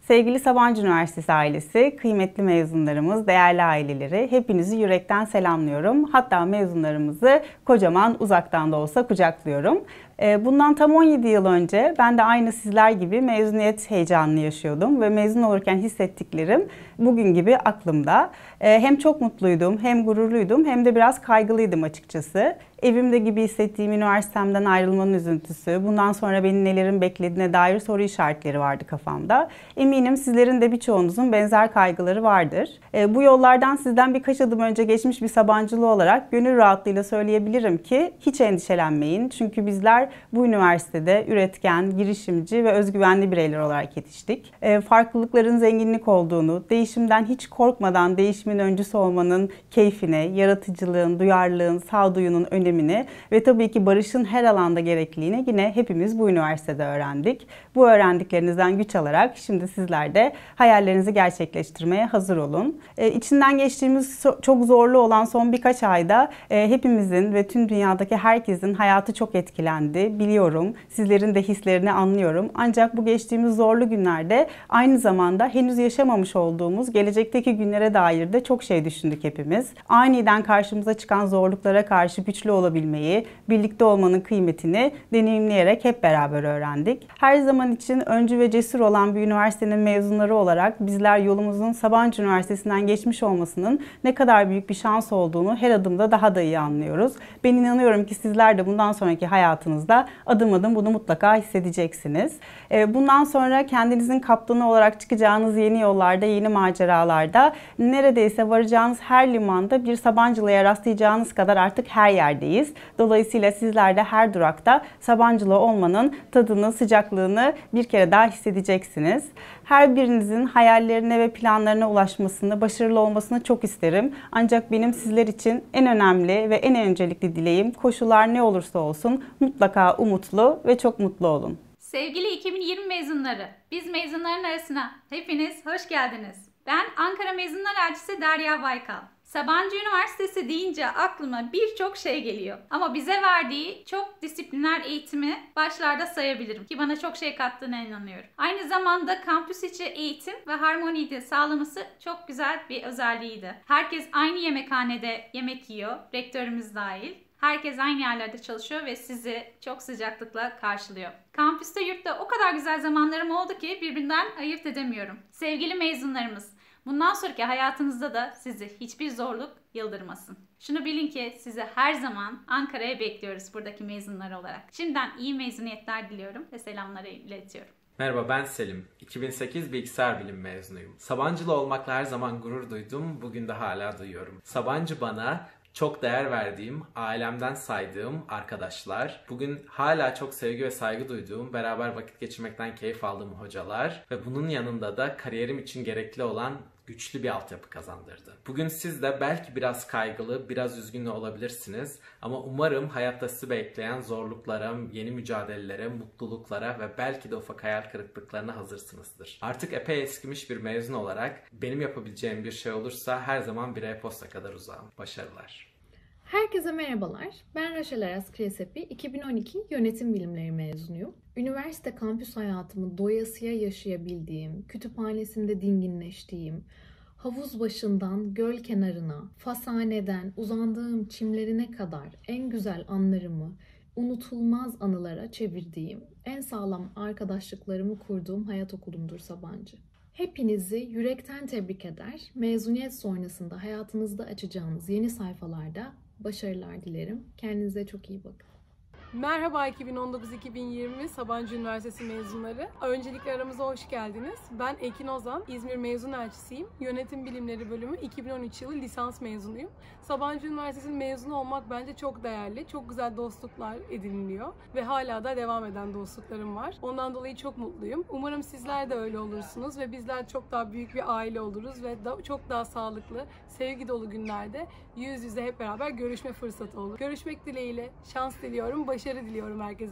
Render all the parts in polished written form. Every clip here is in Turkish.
Sevgili Sabancı Üniversitesi ailesi, kıymetli mezunlarımız, değerli aileleri, hepinizi yürekten selamlıyorum. Hatta mezunlarımızı kocaman uzaktan da olsa kucaklıyorum. Bundan tam 17 yıl önce ben de aynı sizler gibi mezuniyet heyecanını yaşıyordum ve mezun olurken hissettiklerim bugün gibi aklımda. Hem çok mutluydum, hem gururluydum, hem de biraz kaygılıydım açıkçası. Evimde gibi hissettiğim üniversitemden ayrılmanın üzüntüsü, bundan sonra beni nelerin beklediğine dair soru işaretleri vardı kafamda. Eminim sizlerin de birçoğunuzun benzer kaygıları vardır. Bu yollardan sizden birkaç adım önce geçmiş bir Sabancılı olarak gönül rahatlığıyla söyleyebilirim ki hiç endişelenmeyin. Çünkü bizler bu üniversitede üretken, girişimci ve özgüvenli bireyler olarak yetiştik. Farklılıkların zenginlik olduğunu, değişimden hiç korkmadan değişimin öncüsü olmanın keyfine, yaratıcılığın, duyarlılığın, sağduyunun önemini ve tabii ki barışın her alanda gerekliliğini yine hepimiz bu üniversitede öğrendik. Bu öğrendiklerinizden güç alarak şimdi sizler de hayallerinizi gerçekleştirmeye hazır olun. İçinden geçtiğimiz çok zorlu olan son birkaç ayda hepimizin ve tüm dünyadaki herkesin hayatı çok etkilendi. Biliyorum, sizlerin de hislerini anlıyorum. Ancak bu geçtiğimiz zorlu günlerde aynı zamanda henüz yaşamamış olduğumuz gelecekteki günlere dair de çok şey düşündük hepimiz. Aniden karşımıza çıkan zorluklara karşı güçlü olabilmeyi, birlikte olmanın kıymetini deneyimleyerek hep beraber öğrendik. Her zaman için öncü ve cesur olan bir üniversitenin mezunları olarak bizler yolumuzun Sabancı Üniversitesi'nden geçmiş olmasının ne kadar büyük bir şans olduğunu her adımda daha da iyi anlıyoruz. Ben inanıyorum ki sizler de bundan sonraki hayatınızda adım adım bunu mutlaka hissedeceksiniz. Bundan sonra kendinizin kaptanı olarak çıkacağınız yeni yollarda, yeni maceralarda, neredeyse varacağınız her limanda bir Sabancılı'ya rastlayacağınız kadar artık her yerdeyiz. Dolayısıyla sizler de her durakta Sabancılı olmanın tadını, sıcaklığını bir kere daha hissedeceksiniz. Her birinizin hayallerine ve planlarına ulaşmasını, başarılı olmasını çok isterim. Ancak benim sizler için en önemli ve en öncelikli dileğim, koşullar ne olursa olsun mutlaka umutlu ve çok mutlu olun. Sevgili 2020 mezunları, biz mezunların arasına hepiniz hoş geldiniz. Ben Ankara Mezunlar Elçisi Derya Baykal. Sabancı Üniversitesi deyince aklıma birçok şey geliyor. Ama bize verdiği çok disipliner eğitimi başlarda sayabilirim ki bana çok şey kattığına inanıyorum. Aynı zamanda kampüs içi eğitim ve harmoniyi de sağlaması çok güzel bir özelliğiydi. Herkes aynı yemekhanede yemek yiyor, rektörümüz dahil. Herkes aynı yerlerde çalışıyor ve sizi çok sıcaklıkla karşılıyor. Kampüste, yurtta o kadar güzel zamanlarım oldu ki birbirinden ayırt edemiyorum. Sevgili mezunlarımız, bundan sonraki hayatınızda da sizi hiçbir zorluk yıldırmasın. Şunu bilin ki sizi her zaman Ankara'ya bekliyoruz buradaki mezunlar olarak. Şimdiden iyi mezuniyetler diliyorum ve selamları iletiyorum. Merhaba, ben Selim. 2008 bilgisayar bilim mezunuyum. Sabancılı olmakla her zaman gurur duydum, bugün de hala duyuyorum. Sabancı bana çok değer verdiğim, ailemden saydığım arkadaşlar, bugün hala çok sevgi ve saygı duyduğum, beraber vakit geçirmekten keyif aldığım hocalar ve bunun yanında da kariyerim için gerekli olan güçlü bir altyapı kazandırdı. Bugün siz de belki biraz kaygılı, biraz üzgün olabilirsiniz ama umarım hayatta sizi bekleyen zorluklara, yeni mücadelelere, mutluluklara ve belki de ufak hayal kırıklıklarına hazırsınızdır. Artık epey eskimiş bir mezun olarak benim yapabileceğim bir şey olursa her zaman bir e-posta kadar uzağım. Başarılar. Herkese merhabalar. Ben Raşel Aras Kresepi, 2012 Yönetim Bilimleri mezunuyum. Üniversite kampüs hayatımı doyasıya yaşayabildiğim, kütüphanesinde dinginleştiğim, havuz başından göl kenarına, fashaneden uzandığım çimlerine kadar en güzel anlarımı unutulmaz anılara çevirdiğim, en sağlam arkadaşlıklarımı kurduğum hayat okulumdur Sabancı. Hepinizi yürekten tebrik eder, mezuniyet sonrasında hayatınızda açacağınız yeni sayfalarda başarılar dilerim. Kendinize çok iyi bakın. Merhaba 2019-2020 Sabancı Üniversitesi mezunları. Öncelikle aramıza hoş geldiniz. Ben Ekin Ozan, İzmir Mezun Elçisiyim. Yönetim Bilimleri bölümü 2013 yılı lisans mezunuyum. Sabancı Üniversitesi'nin mezunu olmak bence çok değerli. Çok güzel dostluklar ediniliyor ve hala da devam eden dostluklarım var. Ondan dolayı çok mutluyum. Umarım sizler de öyle olursunuz ve bizler çok daha büyük bir aile oluruz ve çok daha sağlıklı, sevgi dolu günlerde yüz yüze hep beraber görüşme fırsatı olur. Görüşmek dileğiyle şans diliyorum, başarı diliyorum herkese.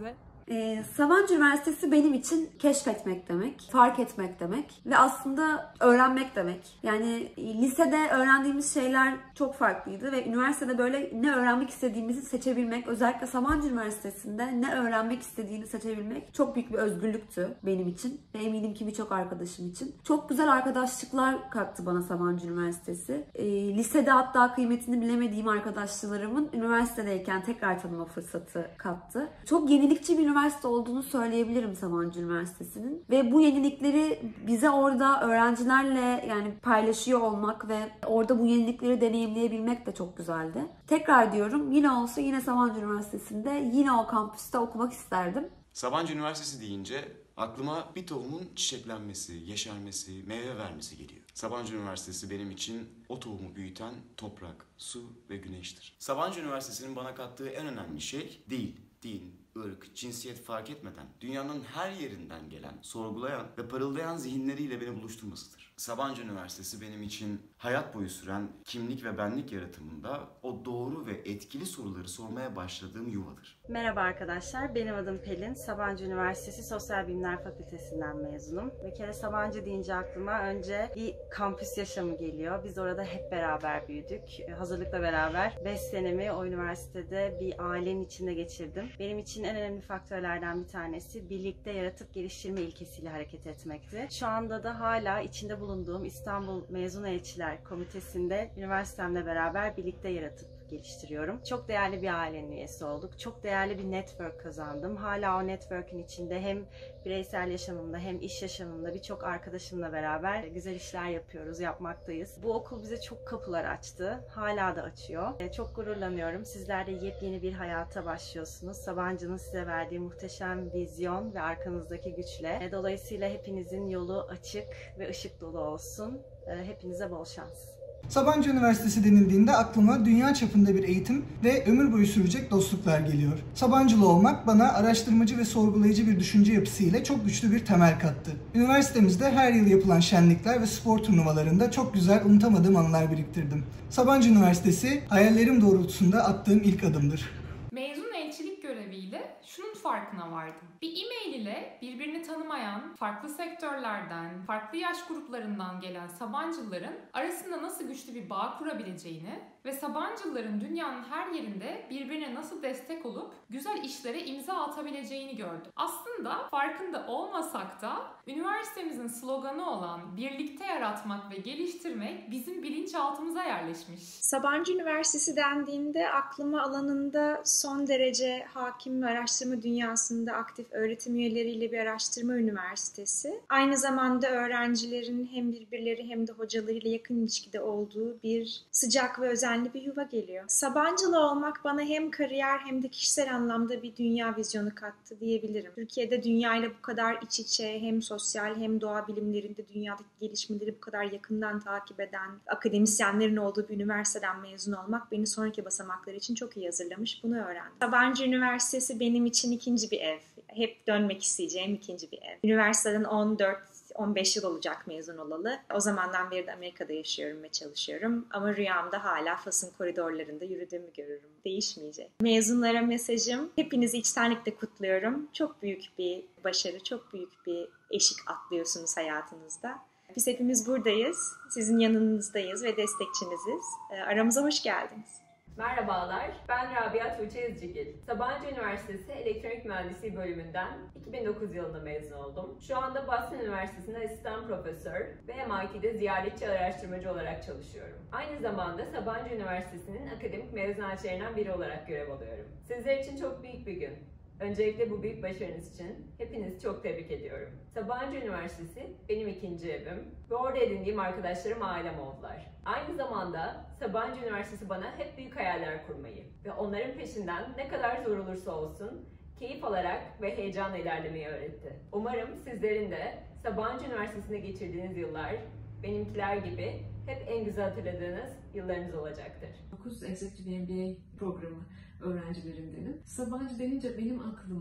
Sabancı Üniversitesi benim için keşfetmek demek, fark etmek demek ve aslında öğrenmek demek. Yani lisede öğrendiğimiz şeyler çok farklıydı ve üniversitede böyle ne öğrenmek istediğimizi seçebilmek, özellikle Sabancı Üniversitesi'nde ne öğrenmek istediğini seçebilmek çok büyük bir özgürlüktü benim için ve eminim ki birçok arkadaşım için. Çok güzel arkadaşlıklar kattı bana Sabancı Üniversitesi. Lisede hatta kıymetini bilemediğim arkadaşlarımın üniversitedeyken tekrar tanıma fırsatı kattı. Çok yenilikçi bir üniversite olduğunu söyleyebilirim Sabancı Üniversitesi'nin. Ve bu yenilikleri bize orada öğrencilerle yani paylaşıyor olmak ve orada bu yenilikleri deneyimleyebilmek de çok güzeldi. Tekrar diyorum, yine olsa yine Sabancı Üniversitesi'nde, yine o kampüste okumak isterdim. Sabancı Üniversitesi deyince aklıma bir tohumun çiçeklenmesi, yeşermesi, meyve vermesi geliyor. Sabancı Üniversitesi benim için o tohumu büyüten toprak, su ve güneştir. Sabancı Üniversitesi'nin bana kattığı en önemli şey dil, din, ırk, cinsiyet fark etmeden dünyanın her yerinden gelen, sorgulayan ve parıldayan zihinleriyle beni buluşturmasıdır. Sabancı Üniversitesi benim için hayat boyu süren kimlik ve benlik yaratımında o doğru ve etkili soruları sormaya başladığım yuvadır. Merhaba arkadaşlar, benim adım Pelin. Sabancı Üniversitesi Sosyal Bilimler Fakültesinden mezunum. Bir kere Sabancı deyince aklıma önce bir kampüs yaşamı geliyor. Biz orada hep beraber büyüdük. Hazırlıkla beraber 5 senemi o üniversitede bir ailenin içinde geçirdim. Benim için en önemli faktörlerden bir tanesi birlikte yaratıp geliştirme ilkesiyle hareket etmekti. Şu anda da hala içinde bulunduğum İstanbul Mezun Elçiler Komitesi'nde üniversitemle beraber birlikte yaratıp geliştiriyorum. Çok değerli bir ailenin üyesi olduk. Çok değerli bir network kazandım. Hala o network'ün içinde hem bireysel yaşamımda hem iş yaşamımda birçok arkadaşımla beraber güzel işler yapıyoruz, yapmaktayız. Bu okul bize çok kapılar açtı. Hala da açıyor. Çok gururlanıyorum. Sizler de yepyeni bir hayata başlıyorsunuz. Sabancı'nın size verdiği muhteşem vizyon ve arkanızdaki güçle. Dolayısıyla hepinizin yolu açık ve ışık dolu olsun. Hepinize bol şans. Sabancı Üniversitesi denildiğinde aklıma dünya çapında bir eğitim ve ömür boyu sürecek dostluklar geliyor. Sabancılı olmak bana araştırmacı ve sorgulayıcı bir düşünce yapısıyla çok güçlü bir temel kattı. Üniversitemizde her yıl yapılan şenlikler ve spor turnuvalarında çok güzel, unutamadığım anılar biriktirdim. Sabancı Üniversitesi hayallerim doğrultusunda attığım ilk adımdır. Mezun elçilik göreviyle şunun farkına vardım. Bir e-mail ile birbirini tanımayan, farklı sektörlerden, farklı yaş gruplarından gelen Sabancılıların arasında nasıl güçlü bir bağ kurabileceğini ve Sabancılıların dünyanın her yerinde birbirine nasıl destek olup güzel işlere imza atabileceğini gördüm. Aslında farkında olmasak da üniversitemizin sloganı olan birlikte yaratmak ve geliştirmek bizim bilinçaltımıza yerleşmiş. Sabancı Üniversitesi dendiğinde aklıma alanında son derece hakim ve araştırma dünyasında aktif öğretim üyeleriyle bir araştırma üniversitesi. Aynı zamanda öğrencilerin hem birbirleri hem de hocalarıyla yakın ilişkide olduğu bir sıcak ve özenli bir yuva geliyor. Sabancılı olmak bana hem kariyer hem de kişisel anlamda bir dünya vizyonu kattı diyebilirim. Türkiye'de dünyayla bu kadar iç içe, hem sosyal hem doğa bilimlerinde dünyadaki gelişmeleri bu kadar yakından takip eden akademisyenlerin olduğu bir üniversiteden mezun olmak beni sonraki basamaklar için çok iyi hazırlamış. Bunu öğrendim. Sabancı Üniversitesi benim için ikinci bir ev. Hep dönmek isteyeceğim ikinci bir ev. Üniversiteden 14-15 yıl olacak mezun olalı. O zamandan beri de Amerika'da yaşıyorum ve çalışıyorum. Ama rüyamda hala Fas'ın koridorlarında yürüdüğümü görürüm. Değişmeyecek. Mezunlara mesajım, hepinizi içtenlikle kutluyorum. Çok büyük bir başarı, çok büyük bir eşik atlıyorsunuz hayatınızda. Biz hepimiz buradayız. Sizin yanınızdayız ve destekçiniziz. Aramıza hoş geldiniz. Merhabalar, ben Rabia Tuğçe İzcigil. Sabancı Üniversitesi Elektronik Mühendisliği bölümünden 2009 yılında mezun oldum. Şu anda Boston Üniversitesi'nde asistan profesör ve MIT'de ziyaretçi araştırmacı olarak çalışıyorum. Aynı zamanda Sabancı Üniversitesi'nin akademik mezuniyetçilerinden biri olarak görev alıyorum. Sizler için çok büyük bir gün. Öncelikle bu büyük başarınız için hepinizi çok tebrik ediyorum. Sabancı Üniversitesi benim ikinci evim ve orada edindiğim arkadaşlarım ailem oldular. Aynı zamanda Sabancı Üniversitesi bana hep büyük hayaller kurmayı ve onların peşinden ne kadar zor olursa olsun keyif alarak ve heyecanla ilerlemeyi öğretti. Umarım sizlerin de Sabancı Üniversitesi'nde geçirdiğiniz yıllar benimkiler gibi hep en güzel hatırladığınız yıllarınız olacaktır. 9 Executive MBA programı öğrencilerindenim. Sabancı denince benim aklıma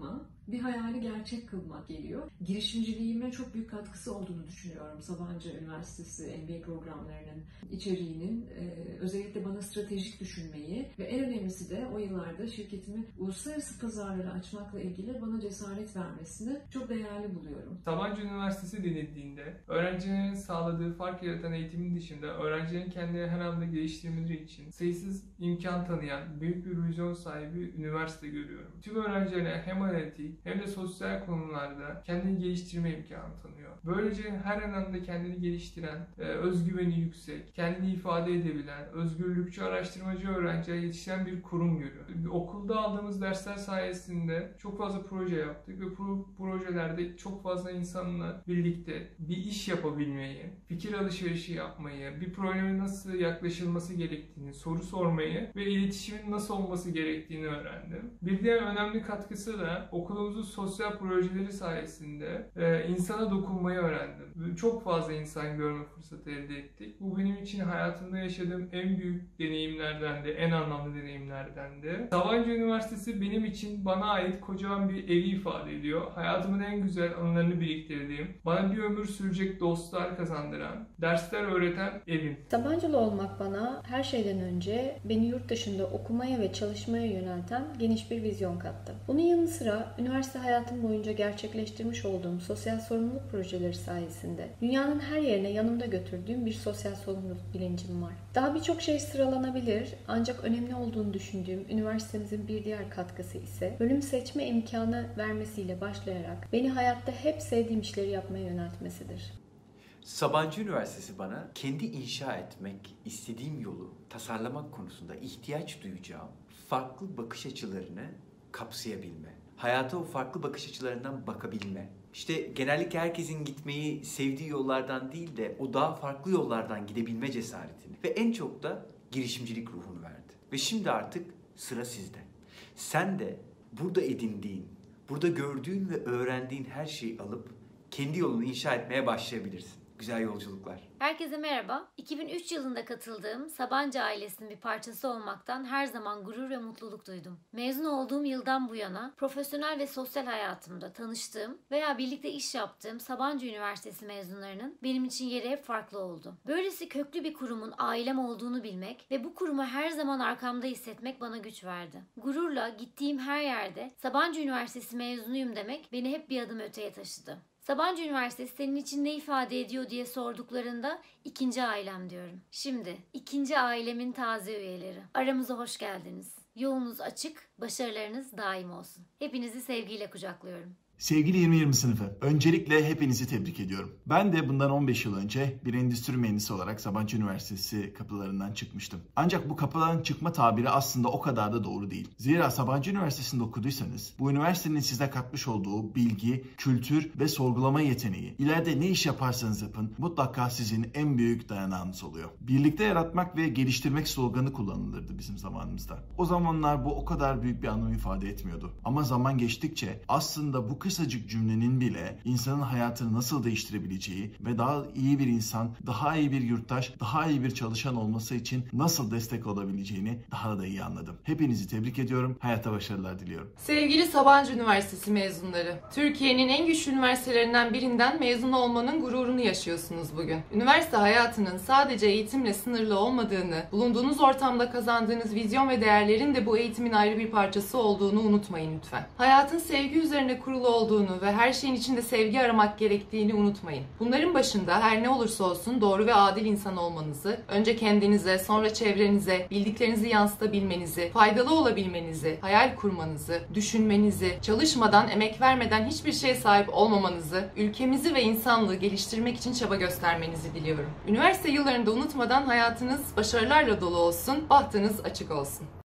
bir hayali gerçek kılmak geliyor. Girişimciliğime çok büyük katkısı olduğunu düşünüyorum. Sabancı Üniversitesi MBA programlarının içeriğinin özellikle bana stratejik düşünmeyi ve en önemlisi de o yıllarda şirketimi uluslararası pazarlara açmakla ilgili bana cesaret vermesini çok değerli buluyorum. Sabancı Üniversitesi denildiğinde öğrencilerin sağladığı fark yaratan eğitimin dışında öğrencilerin kendileri her anda geliştirmeleri için sayısız imkan tanıyan büyük bir vizyon sahibi üniversite görüyorum. Tüm öğrencilere hem analitik hem de sosyal konularda kendini geliştirme imkanı tanıyor. Böylece her alanda kendini geliştiren, özgüveni yüksek, kendini ifade edebilen, özgürlükçü, araştırmacı öğrenciye yetişen bir kurum görüyorum. Okulda aldığımız dersler sayesinde çok fazla proje yaptık ve projelerde çok fazla insanla birlikte bir iş yapabilmeyi, fikir alışverişi yapmayı, bir probleme nasıl yaklaşılması gerektiğini, soru sormayı ve iletişimin nasıl olması gerektiğini öğrendim. Bir diğer önemli katkısı da okulumuzun sosyal projeleri sayesinde insana dokunmayı öğrendim. Çok fazla insan görme fırsatı elde ettik. Bu benim için hayatımda yaşadığım en büyük deneyimlerden de, en anlamlı deneyimlerden de. Sabancı Üniversitesi benim için bana ait kocaman bir evi ifade ediyor. Hayatımın en güzel anılarını biriktirdiğim, bana bir ömür sürecek dostlar kazandıran, dersler öğreten evim. Sabancılı olmak bana her şeyden önce beni yurt dışında okumaya ve çalışmaya yönelten geniş bir vizyon kattı. Bunun yanı sıra üniversite hayatım boyunca gerçekleştirmiş olduğum sosyal sorumluluk projeleri sayesinde dünyanın her yerine yanımda götürdüğüm bir sosyal sorumluluk bilincim var. Daha birçok şey sıralanabilir ancak önemli olduğunu düşündüğüm üniversitemizin bir diğer katkısı ise bölüm seçme imkanı vermesiyle başlayarak beni hayatta hep sevdiğim işleri yapmaya yöneltmesidir. Sabancı Üniversitesi bana kendi inşa etmek istediğim yolu tasarlamak konusunda ihtiyaç duyacağım farklı bakış açılarını kapsayabilme, hayata o farklı bakış açılarından bakabilme. İşte genellikle herkesin gitmeyi sevdiği yollardan değil de o daha farklı yollardan gidebilme cesaretini ve en çok da girişimcilik ruhunu verdi. Ve şimdi artık sıra sizde. Sen de burada edindiğin, burada gördüğün ve öğrendiğin her şeyi alıp kendi yolunu inşa etmeye başlayabilirsin. Güzel yolculuklar. Herkese merhaba. 2003 yılında katıldığım Sabancı ailesinin bir parçası olmaktan her zaman gurur ve mutluluk duydum. Mezun olduğum yıldan bu yana profesyonel ve sosyal hayatımda tanıştığım veya birlikte iş yaptığım Sabancı Üniversitesi mezunlarının benim için yeri hep farklı oldu. Böylesi köklü bir kurumun ailem olduğunu bilmek ve bu kurumu her zaman arkamda hissetmek bana güç verdi. Gururla gittiğim her yerde Sabancı Üniversitesi mezunuyum demek beni hep bir adım öteye taşıdı. Sabancı Üniversitesi senin için ne ifade ediyor diye sorduklarında ikinci ailem diyorum. Şimdi ikinci ailemin taze üyeleri. Aramıza hoş geldiniz. Yolunuz açık, başarılarınız daim olsun. Hepinizi sevgiyle kucaklıyorum. Sevgili 2020 sınıfı, öncelikle hepinizi tebrik ediyorum. Ben de bundan 15 yıl önce bir endüstri mühendisi olarak Sabancı Üniversitesi kapılarından çıkmıştım. Ancak bu kapıdan çıkma tabiri aslında o kadar da doğru değil. Zira Sabancı Üniversitesi'nde okuduysanız, bu üniversitenin size katmış olduğu bilgi, kültür ve sorgulama yeteneği, ileride ne iş yaparsanız yapın, mutlaka sizin en büyük dayanağınız oluyor. Birlikte yaratmak ve geliştirmek sloganı kullanılırdı bizim zamanımızda. O zamanlar bu o kadar büyük bir anlam ifade etmiyordu. Ama zaman geçtikçe aslında bu kısacık cümlenin bile insanın hayatını nasıl değiştirebileceği ve daha iyi bir insan, daha iyi bir yurttaş, daha iyi bir çalışan olması için nasıl destek olabileceğini daha da iyi anladım. Hepinizi tebrik ediyorum. Hayata başarılar diliyorum. Sevgili Sabancı Üniversitesi mezunları, Türkiye'nin en güçlü üniversitelerinden birinden mezun olmanın gururunu yaşıyorsunuz bugün. Üniversite hayatının sadece eğitimle sınırlı olmadığını, bulunduğunuz ortamda kazandığınız vizyon ve değerlerin de bu eğitimin ayrı bir parçası olduğunu unutmayın lütfen. Hayatın sevgi üzerine kurulu olduğunu ve her şeyin içinde sevgi aramak gerektiğini unutmayın. Bunların başında her ne olursa olsun doğru ve adil insan olmanızı, önce kendinize, sonra çevrenize, bildiklerinizi yansıtabilmenizi, faydalı olabilmenizi, hayal kurmanızı, düşünmenizi, çalışmadan, emek vermeden hiçbir şeye sahip olmamanızı, ülkemizi ve insanlığı geliştirmek için çaba göstermenizi diliyorum. Üniversite yıllarında unutmadan hayatınız başarılarla dolu olsun, bahtınız açık olsun.